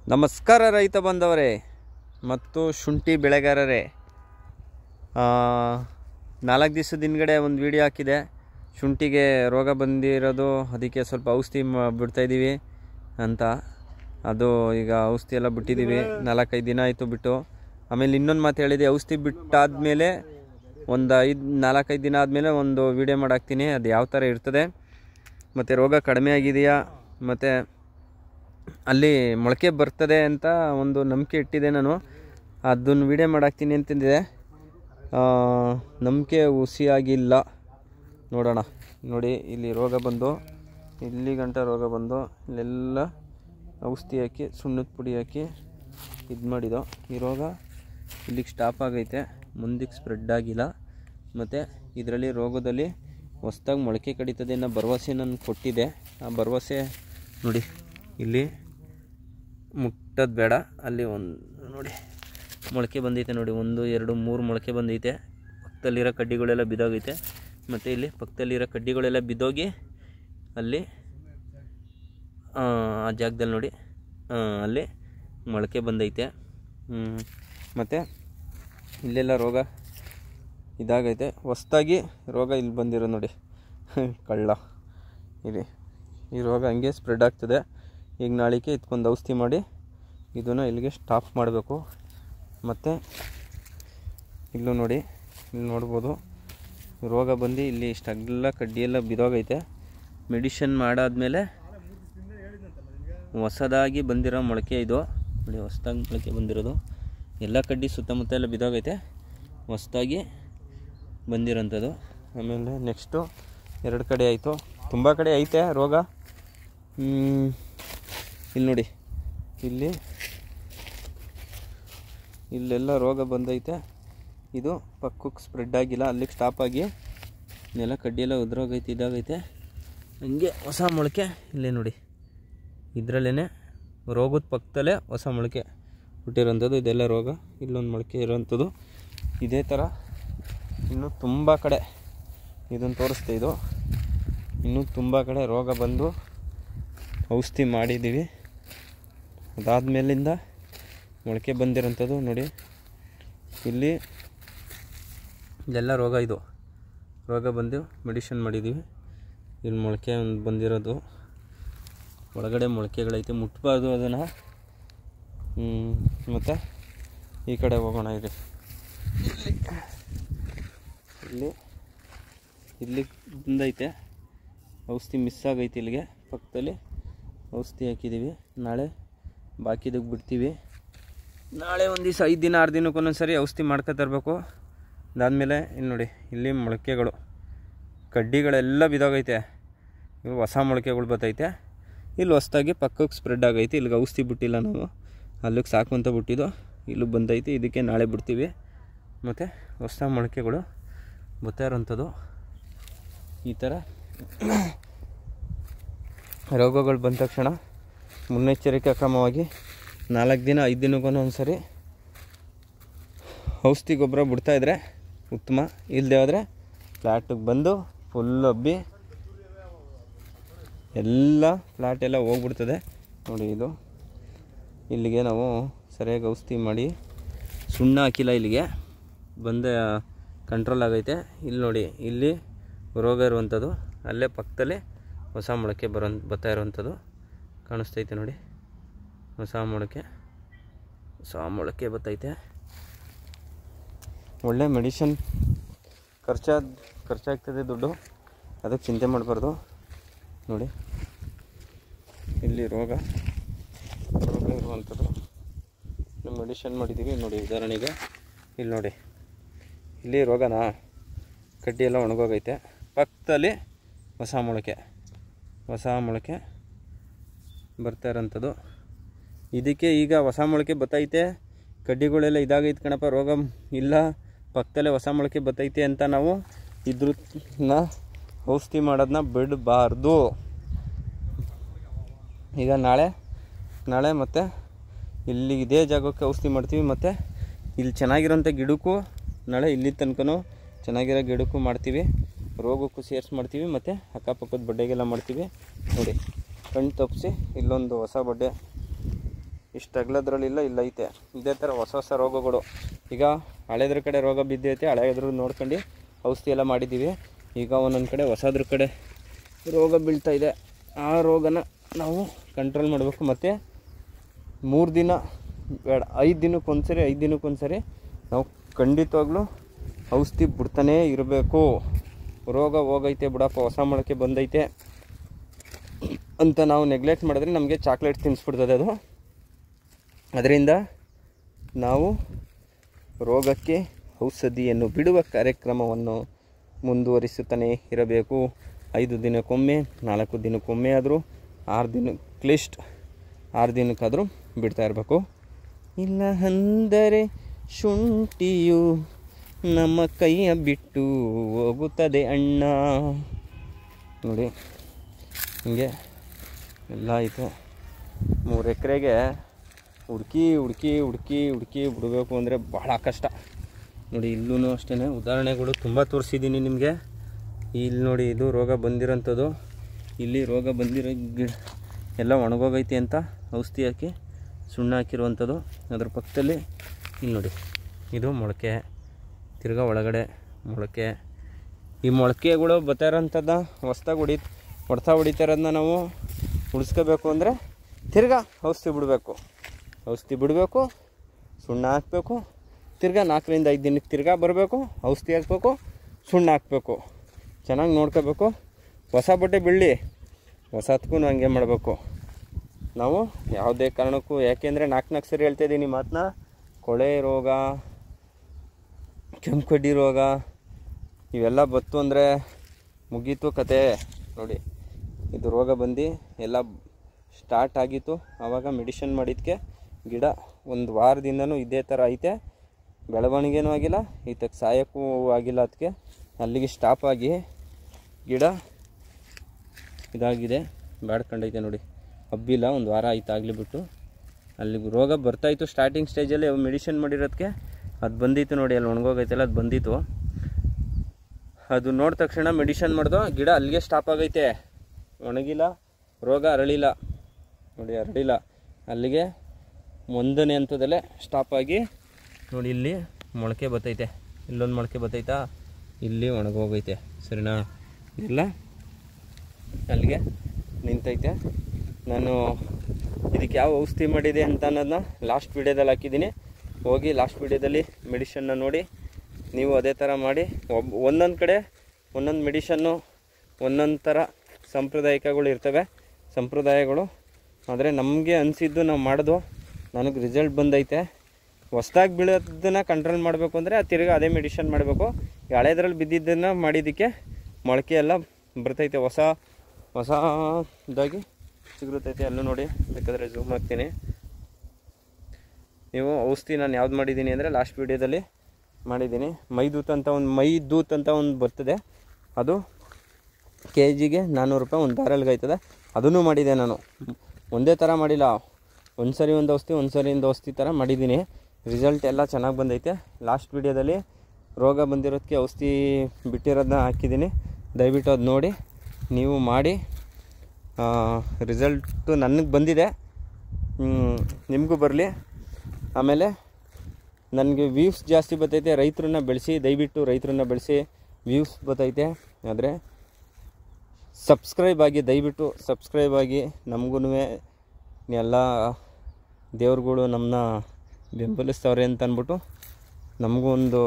ನಮಸ್ಕಾರ ರೈತ ಬಂದವರೇ ಮತ್ತು ಶುಂಠಿ ಬೆಳೆಗಾರರೇ, 4 ದಿವಸದ ಹಿಂದ್ಗಡೆ ಒಂದು ವಿಡಿಯೋ ಹಾಕಿದೆ. ಶುಂಠಿಗೆ ರೋಗ ಬಂದಿರೋದು, ಅದಕ್ಕೆ ಸ್ವಲ್ಪ ಔಷಧಿ ಬಿಡ್ತಾಯಿದ್ದೀವಿ ಅಂತ. ಅದು ಈಗ ಔಷಧಿ ಎಲ್ಲ ಬಿಟ್ಟಿದ್ದೀವಿ, 4-5 ದಿನ ಆಯಿತು ಬಿಟ್ಟು. ಆಮೇಲೆ ಇನ್ನೊಂದು ಮಾತು ಹೇಳಿದೆ, ಔಷಧಿ ಬಿಟ್ಟಾದಮೇಲೆ ಒಂದು 4-5 ದಿನ ಆದಮೇಲೆ ಒಂದು ವಿಡಿಯೋ ಮಾಡಾಕ್ತೀನಿ, ಅದು ಯಾವ ಥರ ಇರ್ತದೆ ಮತ್ತು ರೋಗ ಕಡಿಮೆ ಆಗಿದೆಯಾ ಮತ್ತು ಅಲ್ಲಿ ಮೊಳಕೆ ಬರ್ತದೆ ಅಂತ ಒಂದು ನಂಬಿಕೆ ಇಟ್ಟಿದೆ. ನಾನು ಅದನ್ನು ವಿಡಿಯೋ ಮಾಡಾಕ್ತೀನಿ ಅಂತಂದಿದೆ. ನಂಬಿಕೆ ಹುಸಿಯಾಗಿಲ್ಲ. ನೋಡೋಣ. ನೋಡಿ, ಇಲ್ಲಿ ರೋಗ ಬಂದು, ಇಲ್ಲಿ ಗಂಟ ರೋಗ ಬಂದು, ಇಲ್ಲೆಲ್ಲ ಔಷಧಿ ಹಾಕಿ ಸುಣ್ಣದ ಪುಡಿ ಹಾಕಿ ಇದು ಮಾಡಿದೋ. ಈ ರೋಗ ಇಲ್ಲಿಗೆ ಸ್ಟಾಪ್ ಆಗೈತೆ, ಮುಂದಕ್ಕೆ ಸ್ಪ್ರೆಡ್ ಆಗಿಲ್ಲ. ಮತ್ತು ಇದರಲ್ಲಿ ರೋಗದಲ್ಲಿ ಹೊಸ್ದಾಗಿ ಮೊಳಕೆ ಕಡಿತದೆ ಅನ್ನೋ ಭರವಸೆ ನಾನು ಕೊಟ್ಟಿದ್ದೆ. ಆ ಭರವಸೆ ನೋಡಿ, ಇಲ್ಲಿ ಮುಟ್ಟೋದು ಬೇಡ, ಅಲ್ಲಿ ಒಂದು ನೋಡಿ ಮೊಳಕೆ ಬಂದೈತೆ. ನೋಡಿ, 1, 2, 3 ಮೊಳಕೆ ಬಂದೈತೆ. ಪಕ್ಕದಲ್ಲಿರೋ ಕಡ್ಡಿಗಳೆಲ್ಲ ಬಿದ್ದೋಗೈತೆ. ಮತ್ತು ಇಲ್ಲಿ ಪಕ್ಕದಲ್ಲಿರೋ ಕಡ್ಡಿಗಳೆಲ್ಲ ಬಿದ್ದೋಗಿ ಅಲ್ಲಿ ಆ ಜಾಗದಲ್ಲಿ ನೋಡಿ ಅಲ್ಲಿ ಮೊಳಕೆ ಬಂದೈತೆ. ಮತ್ತು ಇಲ್ಲೆಲ್ಲ ರೋಗ ಇದಾಗೈತೆ. ಹೊಸ್ದಾಗಿ ರೋಗ ಇಲ್ಲಿ ಬಂದಿರೋ ನೋಡಿ, ಕಳ್ಳ. ಇಲ್ಲಿ ಈ ರೋಗ ಹಂಗೆ ಸ್ಪ್ರೆಡ್ ಆಗ್ತದೆ. ಈಗ ನಾಳೆಗೆ ಇದ್ಕೊಂಡು ಔಷಧಿ ಮಾಡಿ ಇದನ್ನು ಇಲ್ಲಿಗೆ ಸ್ಟಾಪ್ ಮಾಡಬೇಕು. ಮತ್ತು ಇಲ್ಲೂ ನೋಡಿ, ಇಲ್ಲಿ ನೋಡ್ಬೋದು ರೋಗ ಬಂದು ಇಲ್ಲಿ ಇಷ್ಟೆಲ್ಲ ಕಡ್ಡಿಯೆಲ್ಲ ಬಿದ್ದೋಗೈತೆ. ಮೆಡಿಷನ್ ಮಾಡಾದ್ಮೇಲೆ ಹೊಸದಾಗಿ ಬಂದಿರೋ ಮೊಳಕೆ ಇದು ನೋಡಿ, ಹೊಸದಾಗಿ ಮೊಳಕೆ ಬಂದಿರೋದು. ಎಲ್ಲ ಕಡ್ಡಿ ಸುತ್ತಮುತ್ತ ಎಲ್ಲ ಬಿದ್ದೋಗೈತೆ, ಹೊಸದಾಗಿ ಬಂದಿರೋಂಥದ್ದು. ಆಮೇಲೆ ನೆಕ್ಸ್ಟು 2 ಕಡೆ ಆಯಿತು, ತುಂಬ ಕಡೆ ಐತೆ ರೋಗ. ಇಲ್ಲಿ ನೋಡಿ, ಇಲ್ಲೆಲ್ಲ ರೋಗ ಬಂದೈತೆ. ಇದು ಪಕ್ಕಕ್ಕೆ ಸ್ಪ್ರೆಡ್ ಆಗಿಲ್ಲ, ಅಲ್ಲಿಗೆ ಸ್ಟಾಪ್ ಆಗಿ ನೆಲ ಕಡ್ಡಿಯೆಲ್ಲ ಉದ್ರೋಗೈತೆ, ಇದಾಗೈತೆ. ಹಂಗೆ ಹೊಸ ಮೊಳಕೆ ಇಲ್ಲೇ ನೋಡಿ, ಇದರಲ್ಲೇ ರೋಗದ ಪಕ್ಕದಲ್ಲೇ ಹೊಸ ಮೊಳಕೆ ಹುಟ್ಟಿರೋಂಥದ್ದು. ಇದೆಲ್ಲ ರೋಗ, ಇಲ್ಲೊಂದು ಮೊಳಕೆ ಇರೋವಂಥದ್ದು. ಇದೇ ಥರ ಇನ್ನೂ ತುಂಬ ಕಡೆ ಇದನ್ನು ತೋರಿಸ್ತಾ. ಇದು ಇನ್ನೂ ತುಂಬ ಕಡೆ ರೋಗ ಬಂದು ಔಷಧಿ ಮಾಡಿದ್ದೀವಿ. ಅದಾದಮೇಲಿಂದ ಮೊಳಕೆ ಬಂದಿರೋಂಥದ್ದು ನೋಡಿ, ಇಲ್ಲಿ ಇದೆಲ್ಲ ರೋಗ. ಇದು ರೋಗ ಬಂದು ಮೆಡಿಷನ್ ಮಾಡಿದ್ದೀವಿ. ಇಲ್ಲಿ ಮೊಳಕೆ ಒಂದು ಬಂದಿರೋದು, ಒಳಗಡೆ ಮೊಳಕೆಗಳೈತೆ, ಮುಟ್ಟಬಾರ್ದು ಅದನ್ನು. ಮತ್ತು ಈ ಕಡೆ ಹೋಗೋಣ. ಇಲ್ಲಿ ಬಂದೈತೆ, ಔಷಧಿ ಮಿಸ್ ಆಗೈತೆ. ಇಲ್ಲಿಗೆ ಪಕ್ಕದಲ್ಲಿ ಔಷಧಿ ಹಾಕಿದ್ದೀವಿ. ನಾಳೆ ಬಾಕಿದಕ್ಕೆ ಬಿಡ್ತೀವಿ. ನಾಳೆ ಒಂದು ದಿವಸ 5 ದಿನ 6 ದಿನಕ್ಕೆ ಒಂದೊಂದ್ಸರಿ ಔಷಧಿ ಮಾಡ್ಕೊತರ್ಬೇಕು. ಅದಾದಮೇಲೆ ಇಲ್ಲಿ ನೋಡಿ, ಇಲ್ಲಿ ಮೊಳಕೆಗಳು ಕಡ್ಡಿಗಳೆಲ್ಲ ಬಿದ್ದೋಗೈತೆ. ಇವು ಹೊಸ ಮೊಳಕೆಗಳು ಬರ್ತೈತೆ. ಇಲ್ಲಿ ಹೊಸ್ದಾಗಿ ಪಕ್ಕಕ್ಕೆ ಸ್ಪ್ರೆಡ್ ಆಗೈತೆ. ಇಲ್ಲಿಗೆ ಔಷಧಿ ಬಿಟ್ಟಿಲ್ಲ ನಾವು, ಅಲ್ಲಿಗೆ ಸಾಕು ಅಂತ ಬಿಟ್ಟಿದ್ದು. ಇಲ್ಲೂ ಬಂದೈತೆ, ಇದಕ್ಕೆ ನಾಳೆ ಬಿಡ್ತೀವಿ. ಮತ್ತು ಹೊಸ ಮೊಳಕೆಗಳು ಬರ್ತಾ ಇರೋಂಥದ್ದು. ಈ ಥರ ರೋಗಗಳು ಬಂದ ತಕ್ಷಣ ಮುನ್ನೆಚ್ಚರಿಕಾ ಕ್ರಮವಾಗಿ 4 ದಿನ 5 ದಿನಕ್ಕೊಂದೊಂದು ಸರಿ ಔಷಧಿ ಗೊಬ್ಬರ ಬಿಡ್ತಾಯಿದ್ರೆ ಉತ್ತಮ. ಇಲ್ಲದೆ ಹೋದರೆ ಫ್ಲ್ಯಾಟಿಗೆ ಬಂದು ಫುಲ್ ಹಬ್ಬಿ ಎಲ್ಲ ಫ್ಲ್ಯಾಟ್ ಎಲ್ಲ ಹೋಗ್ಬಿಡ್ತದೆ. ನೋಡಿ, ಇದು ಇಲ್ಲಿಗೆ ನಾವು ಸರಿಯಾಗಿ ಔಷಧಿ ಮಾಡಿ ಸುಣ್ಣ ಹಾಕಿಲ್ಲ, ಇಲ್ಲಿಗೆ ಬಂದ ಕಂಟ್ರೋಲ್ ಆಗೈತೆ. ಇಲ್ಲಿ ನೋಡಿ, ಇಲ್ಲಿ ರೋಗ ಇರುವಂಥದ್ದು, ಅಲ್ಲೇ ಪಕ್ಕದಲ್ಲೇ ಹೊಸ ಮೊಳಕೆ ಬರ್ತಾ ಇರುವಂಥದ್ದು ಕಾಣಿಸ್ತೈತೆ ನೋಡಿ. ಹೊಸ ಮೊಳಕೆ ಬರ್ತೈತೆ. ಒಳ್ಳೆ ಮೆಡಿಷನ್ ಖರ್ಚಾಗ್ತದೆ ದುಡ್ಡು, ಅದಕ್ಕೆ ಚಿಂತೆ ಮಾಡಬಾರ್ದು. ನೋಡಿ, ಇಲ್ಲಿ ರೋಗ ಇರುವಂಥದ್ದು ಮೆಡಿಷನ್ ಮಾಡಿದ್ದೀವಿ. ನೋಡಿ, ಉದಾಹರಣೆಗೆ ಇಲ್ಲಿ ನೋಡಿ, ಇಲ್ಲಿ ರೋಗನಾ ಕಡ್ಡಿ ಎಲ್ಲ ಒಣಗೋಗೈತೆ. ಪಕ್ಕದಲ್ಲಿ ಹೊಸ ಮೊಳಕೆ ಬರ್ತಾ ಇರೋಂಥದ್ದು. ಇದಕ್ಕೆ ಈಗ ಹೊಸ ಮೊಳಕೆ ಬರ್ತೈತೆ, ಕಡ್ಡಿಗಳೆಲ್ಲ ಇದಾಗೈತೆ ಕಣಪ್ಪ, ರೋಗ ಇಲ್ಲ, ಪಕ್ಕದಲ್ಲೇ ಹೊಸ ಮೊಳಕೆ ಬರ್ತೈತೆ ಅಂತ ನಾವು ಇದ್ರನ್ನ ಔಷಧಿ ಮಾಡೋದನ್ನ ಬಿಡಬಾರ್ದು. ಈಗ ನಾಳೆ ಮತ್ತು ಇಲ್ಲಿ ಇದೇ ಜಾಗಕ್ಕೆ ಔಷಧಿ ಮಾಡ್ತೀವಿ. ಮತ್ತು ಇಲ್ಲಿ ಚೆನ್ನಾಗಿರೋಂಥ ಗಿಡಕ್ಕೂ ನಾಳೆ ಇಲ್ಲಿ ತನಕನೂ ಚೆನ್ನಾಗಿರೋ ಗಿಡಕ್ಕೂ ಮಾಡ್ತೀವಿ, ರೋಗಕ್ಕೂ ಸೇರಿಸಿ ಮಾಡ್ತೀವಿ. ಮತ್ತು ಅಕ್ಕಪಕ್ಕದ ಬಡ್ಡೆಗೆಲ್ಲ ಮಾಡ್ತೀವಿ. ನೋಡಿ, ಕಣ್ಣು ತಪ್ಪಿಸಿ ಇಲ್ಲೊಂದು ಹೊಸ ಬಡ್ಡೆ ಇಷ್ಟು ಅಗಲದ್ರಲ್ಲಿಲ್ಲ, ಇಲ್ಲ ಐತೆ. ಇದೇ ಥರ ಹೊಸ ಹೊಸ ರೋಗಗಳು. ಈಗ ಹಳೆದ್ರ ಕಡೆ ರೋಗ ಬಿದ್ದೈತೆ, ಹಳೆಯದ್ರ ನೋಡ್ಕೊಂಡು ಔಷಧಿ ಎಲ್ಲ ಮಾಡಿದ್ದೀವಿ. ಈಗ ಒಂದೊಂದು ಕಡೆ ಹೊಸದ್ರ ಕಡೆ ರೋಗ ಬೀಳ್ತಾ ಇದೆ. ಆ ರೋಗನ ನಾವು ಕಂಟ್ರೋಲ್ ಮಾಡಬೇಕು. ಮತ್ತು 3 ದಿನ ಬೇಡ, 5 ದಿನಕ್ಕೊಂದ್ಸರಿ ನಾವು ಖಂಡಿತವಾಗ್ಲೂ ಔಷಧಿ ಬಿಡ್ತಾನೇ ಇರಬೇಕು. ರೋಗ ಹೋಗೈತೆ ಬಿಡಪ್ಪ, ಹೊಸ ಮೊಳಕೆ ಬಂದೈತೆ ಅಂತ ನಾವು ನೆಗ್ಲೆಕ್ಟ್ ಮಾಡಿದ್ರೆ ನಮಗೆ ಚಾಕ್ಲೇಟ್ ತಿನ್ನಿಸ್ಬಿಡ್ತದೆ ಅದು. ಅದರಿಂದ ನಾವು ರೋಗಕ್ಕೆ ಔಷಧಿಯನ್ನು ಬಿಡುವ ಕಾರ್ಯಕ್ರಮವನ್ನು ಮುಂದುವರಿಸುತ್ತಾನೆ ಇರಬೇಕು. 5 ದಿನಕ್ಕೊಮ್ಮೆ, 4 ದಿನಕ್ಕೊಮ್ಮೆ ಆದರೂ, 6 ದಿನಕ್ಕಾದರೂ ಬಿಡ್ತಾ ಇರಬೇಕು. ಇಲ್ಲ ಅಂದರೆ ಶುಂಠಿಯು ನಮ್ಮ ಕೈಯ ಬಿಟ್ಟು ಹೋಗುತ್ತದೆ ಅಣ್ಣ. ನೋಡಿ ಹಿಂಗೆ ಎಲ್ಲ ಐತೆ. 3 ಎಕರೆಗೆ ಹುಡುಕಿ ಬಿಡಬೇಕು ಅಂದರೆ ಭಾಳ ಕಷ್ಟ. ನೋಡಿ ಇಲ್ಲೂ ಅಷ್ಟೇ ಉದಾಹರಣೆಗಳು ತುಂಬ ತೋರಿಸಿದ್ದೀನಿ ನಿಮಗೆ. ಇಲ್ಲಿ ನೋಡಿ, ಇದು ರೋಗ ಬಂದಿರೋಂಥದ್ದು. ಇಲ್ಲಿ ರೋಗ ಬಂದಿರೋ ಗಿಡ ಎಲ್ಲ ಒಣಗೋಗೈತಿ ಅಂತ ಔಷಧಿ ಹಾಕಿ ಸುಣ್ಣ ಹಾಕಿರುವಂಥದ್ದು. ಅದ್ರ ಪಕ್ಕದಲ್ಲಿ ಇಲ್ಲಿ ನೋಡಿ, ಇದು ಮೊಳಕೆ, ತಿರ್ಗಾ ಒಳಗಡೆ ಮೊಳಕೆ. ಈ ಮೊಳಕೆಗಳು ಬರ್ತಾ ಇರೋಂಥದ್ದು ಹೊಸ್ದಾಗಿ ಹೊಡಿತಾ ಇರೋದನ್ನ ನಾವು ಉಳಿಸ್ಕೋಬೇಕು ಅಂದರೆ ತಿರ್ಗಾ ಔಷಧಿ ಬಿಡಬೇಕು, ಸುಣ್ಣ ಹಾಕಬೇಕು. ತಿರ್ಗಾ 4 ರಿಂದ 5 ದಿನಕ್ಕೆ ತಿರ್ಗಾ ಬರಬೇಕು, ಔಷಧಿ ಹಾಕಬೇಕು, ಸುಣ್ಣ ಹಾಕಬೇಕು. ಚೆನ್ನಾಗಿ ನೋಡ್ಕೋಬೇಕು. ಹೊಸ ಬಟ್ಟೆ ಬೀಳಲಿ, ಹೊಸದಕ್ಕೂ ಹಂಗೆ ಮಾಡಬೇಕು ನಾವು ಯಾವುದೇ ಕಾರಣಕ್ಕೂ. ಯಾಕೆಂದರೆ 4 ಸರಿ ಹೇಳ್ತಾ ಇದ್ದೀನಿ ಮಾತನ್ನ. ಕೊಳೆ ರೋಗ, ಕೆಂಪು ಕಡ್ಡಿ ರೋಗ ಇವೆಲ್ಲ ಬತ್ತು ಅಂದರೆ ಮುಗೀತು ಕತೆ. ನೋಡಿ ಇದು ರೋಗ ಬಂದು ಎಲ್ಲ ಸ್ಟಾರ್ಟ್ ಆಗಿತ್ತು. ಆವಾಗ ಮೆಡಿಷನ್ ಮಾಡಿದ್ದಕ್ಕೆ ಗಿಡ 1 ವಾರದಿಂದನೂ ಇದೇ ಥರ ಐತೆ. ಬೆಳವಣಿಗೆನೂ ಆಗಿಲ್ಲ, ಇದಕ್ಕೆ ಸಾಯಕ್ಕೂ ಆಗಿಲ್ಲ. ಅದಕ್ಕೆ ಅಲ್ಲಿಗೆ ಸ್ಟಾಪ್ ಆಗಿ ಗಿಡ ಇದಾಗಿದೆ, ಬ್ಯಾಡ್ಕೊಂಡೈತೆ. ನೋಡಿ ಹಬ್ಬಿಲ್ಲ, 1 ವಾರ ಆಯ್ತು ಆಗಲಿಬಿಟ್ಟು. ಅಲ್ಲಿಗೆ ರೋಗ ಬರ್ತಾಯಿತ್ತು ಸ್ಟಾರ್ಟಿಂಗ್ ಸ್ಟೇಜಲ್ಲಿ. ಮೆಡಿಷನ್ ಮಾಡಿರೋದಕ್ಕೆ ಅದು ಬಂದಿತ್ತು. ನೋಡಿ ಅಲ್ಲಿ ಒಣಗೋಗೈತಲ್ಲ, ಅದು ಬಂದಿತ್ತು. ಅದು ನೋಡಿದ ತಕ್ಷಣ ಮೆಡಿಷನ್ ಮಾಡ್ದೋ, ಗಿಡ ಅಲ್ಲಿಗೆ ಸ್ಟಾಪ್ ಆಗೈತೆ. ಒಣಗಿಲ್ಲ, ರೋಗ ಹರಳಿಲ್ಲ. ನೋಡಿ ಹರಳಿಲ್ಲ, ಅಲ್ಲಿಗೆ 1ನೇ ಹಂತದಲ್ಲೇ ಸ್ಟಾಪ್ ಆಗಿ. ನೋಡಿ ಇಲ್ಲಿ ಮೊಳಕೆ ಬರ್ತೈತೆ, ಇಲ್ಲೊಂದು ಮೊಳಕೆ ಬರ್ತೈತಾ, ಇಲ್ಲಿ ಒಣಗೋಗೈತೆ. ಸರಿನಾ? ಇಲ್ಲ ಅಲ್ಲಿಗೆ ನಿಂತೈತೆ. ನಾನು ಇದಕ್ಕೆ ಯಾವ ಔಷಧಿ ಮಾಡಿದೆ ಅಂತ ಅನ್ನೋದನ್ನ ಲಾಸ್ಟ್ ವೀಡಿಯೋದಲ್ಲಿ ಹಾಕಿದ್ದೀನಿ. ಹೋಗಿ ಲಾಸ್ಟ್ ವೀಡಿಯೋದಲ್ಲಿ ಮೆಡಿಷನ್ನ ನೋಡಿ ನೀವು ಅದೇ ಥರ ಮಾಡಿ. ಒಂದೊಂದು ಕಡೆ ಒಂದೊಂದು ಮೆಡಿಷನ್ನು ಒಂದೊಂದು ಥರ ಸಂಪ್ರದಾಯಿಕಗಳು ಇರ್ತವೆ, ಸಂಪ್ರದಾಯಗಳು. ಆದರೆ ನಮಗೆ ಅನಿಸಿದ್ದು ನಾವು ಮಾಡೋದು, ನನಗೆ ರಿಸಲ್ಟ್ ಬಂದೈತೆ. ಹೊಸ್ದಾಗಿ ಬೀಳೋದನ್ನು ಕಂಟ್ರೋಲ್ ಮಾಡಬೇಕು ಅಂದರೆ ತಿರ್ಗಿ ಅದೇ ಮೆಡಿಷನ್ ಮಾಡಬೇಕು. ಹಳೆದ್ರಲ್ಲಿ ಬಿದ್ದಿದ್ದನ್ನು ಮಾಡಿದ್ದಕ್ಕೆ ಮೊಳಕೆ ಎಲ್ಲ ಬರ್ತೈತೆ, ಹೊಸದಾಗಿ ಸಿಗುತ್ತೈತೆ. ಅಲ್ಲೂ ನೋಡಿ, ಬೇಕಾದರೆ ಝೂಮ್ ಹಾಕ್ತೀನಿ. ನೀವು ಔಷಧಿ ನಾನು ಯಾವ್ದು ಮಾಡಿದ್ದೀನಿ ಅಂದರೆ ಲಾಸ್ಟ್ ವೀಡಿಯೋದಲ್ಲಿ ಮಾಡಿದ್ದೀನಿ. ಮೈದೂತ್ ಅಂತ ಒಂದು ಬರ್ತದೆ. ಅದು KGಗೆ 400 ರೂಪಾಯಿ, 1 ಬ್ಯಾರಲ್ಗೆ ಆಯ್ತದೆ. ಅದನ್ನು ಮಾಡಿದೆ ನಾನು. ಒಂದೇ ಥರ ಮಾಡಿಲ್ಲ, ಒಂದು ಸರಿ ಒಂದು ಔಷಧಿ, ಒಂದು ಸರಿ ಒಂದು ಔಷಧಿ ಥರ ಮಾಡಿದ್ದೀನಿ. ರಿಸಲ್ಟ್ ಎಲ್ಲ ಚೆನ್ನಾಗಿ ಬಂದೈತೆ. ಲಾಸ್ಟ್ ವೀಡಿಯೋದಲ್ಲಿ ರೋಗ ಬಂದಿರೋದಕ್ಕೆ ಔಷಧಿ ಬಿಟ್ಟಿರೋದನ್ನ ಹಾಕಿದ್ದೀನಿ. ದಯವಿಟ್ಟು ಅದು ನೋಡಿ ನೀವು ಮಾಡಿ. ರಿಸಲ್ಟು ನನಗೆ ಬಂದಿದೆ, ನಿಮಗೂ ಬರಲಿ. ಆಮೇಲೆ ನನಗೆ ವ್ಯೂಸ್ ಜಾಸ್ತಿ ಬರ್ತೈತೆ. ರೈತರನ್ನ ಬೆಳೆಸಿ, ದಯವಿಟ್ಟು ರೈತರನ್ನ ಬೆಳೆಸಿ. ವ್ಯೂಸ್ ಬರ್ತೈತೆ, ಆದರೆ ಸಬ್ಸ್ಕ್ರೈಬ್ ಆಗಿ, ದಯವಿಟ್ಟು ಸಬ್ಸ್ಕ್ರೈಬ್ ಆಗಿ. ನಮಗೂ ಎಲ್ಲ ದೇವ್ರುಗಳು ನಮ್ಮನ್ನ ಬೆಂಬಲಿಸ್ತವ್ರೆ ಅಂತ ಅಂದ್ಬಿಟ್ಟು ನಮಗೂ ಒಂದು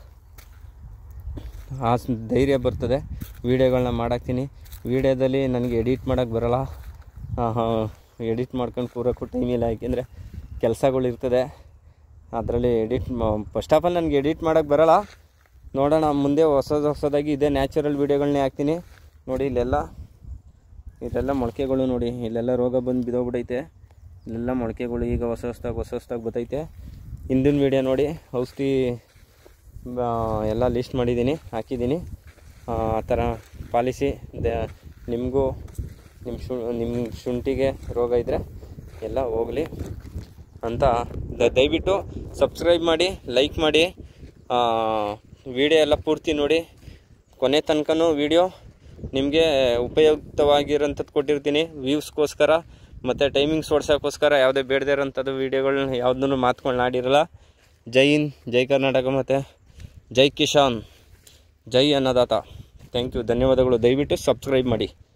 ಧೈರ್ಯ ಬರ್ತದೆ. ವೀಡಿಯೋಗಳನ್ನ ಮಾಡಾಕ್ತೀನಿ. ವೀಡಿಯೋದಲ್ಲಿ ನನಗೆ ಎಡಿಟ್ ಮಾಡೋಕ್ಕೆ ಬರೋಲ್ಲ, ಎಡಿಟ್ ಮಾಡ್ಕೊಂಡು ಕೂರೋಕ್ಕೂ ಟೈಮ್ ಇಲ್ಲ. ಯಾಕೆಂದರೆ ಕೆಲಸಗಳಿರ್ತದೆ. ಅದರಲ್ಲಿ ಫಸ್ಟ್ ಆಫ್ ಆಲ್ ನನಗೆ ಎಡಿಟ್ ಮಾಡೋಕ್ಕೆ ಬರೋಲ್ಲ. ನೋಡೋಣ ಮುಂದೆ ಹೊಸದಾಗಿ ಇದೇ ನ್ಯಾಚುರಲ್ ವೀಡಿಯೋಗಳನ್ನೇ ಹಾಕ್ತೀನಿ. ನೋಡಿ ಇಲ್ಲೆಲ್ಲ ಮೊಳಕೆಗಳು ನೋಡಿ, ಇಲ್ಲೆಲ್ಲ ರೋಗ ಬಂದು ಬಿದ್ದೋಗ್ಬಿಟ್ಟೈತೆ. ಇಲ್ಲೆಲ್ಲ ಮೊಳಕೆಗಳು ಈಗ ಹೊಸದಾಗಿ ಬರ್ತೈತೆ. ಹಿಂದಿನ ವೀಡಿಯೋ ನೋಡಿ, ಔಷಧಿ ಎಲ್ಲ ಲಿಸ್ಟ್ ಮಾಡಿದ್ದೀನಿ, ಹಾಕಿದ್ದೀನಿ. ಆ ಥರ ಪಾಲಿಸಿ. ನಿಮಗೂ ನಿಮ್ಮ ಶುಂಠಿಗೆ ರೋಗ ಇದ್ದರೆ ಎಲ್ಲ ಹೋಗಲಿ ಅಂತ ದಯವಿಟ್ಟು ಸಬ್ಸ್ಕ್ರೈಬ್ ಮಾಡಿ, ಲೈಕ್ ಮಾಡಿ. ವಿಡಿಯೋ ಎಲ್ಲ ಪೂರ್ತಿ ನೋಡಿ, ಕೊನೆ ತನಕನೂ ವಿಡಿಯೋ ನಿಮಗೆ ಉಪಯುಕ್ತವಾಗಿರೋಂಥದ್ದು ಕೊಟ್ಟಿರ್ತೀನಿ. ವ್ಯೂಸ್ಗೋಸ್ಕರ ಮತ್ತು ಟೈಮಿಂಗ್ಸ್ ಓಡ್ಸೋಕ್ಕೋಸ್ಕರ ಯಾವುದೇ ಬೇಡದೇ ಇರೋಂಥದ್ದು ವೀಡಿಯೋಗಳನ್ನ ಯಾವುದನ್ನು ಮಾತುಗಳನ್ನ ಆಡಿರಲ್ಲ. ಜೈ ಹಿಂದ್, ಜೈ ಕರ್ನಾಟಕ ಮತ್ತು ಜೈ ಕಿಶಾನ್, ಜೈ ಅನ್ನದಾತ. ಥ್ಯಾಂಕ್ ಯು, ಧನ್ಯವಾದಗಳು. ದಯವಿಟ್ಟು ಸಬ್ಸ್ಕ್ರೈಬ್ ಮಾಡಿ.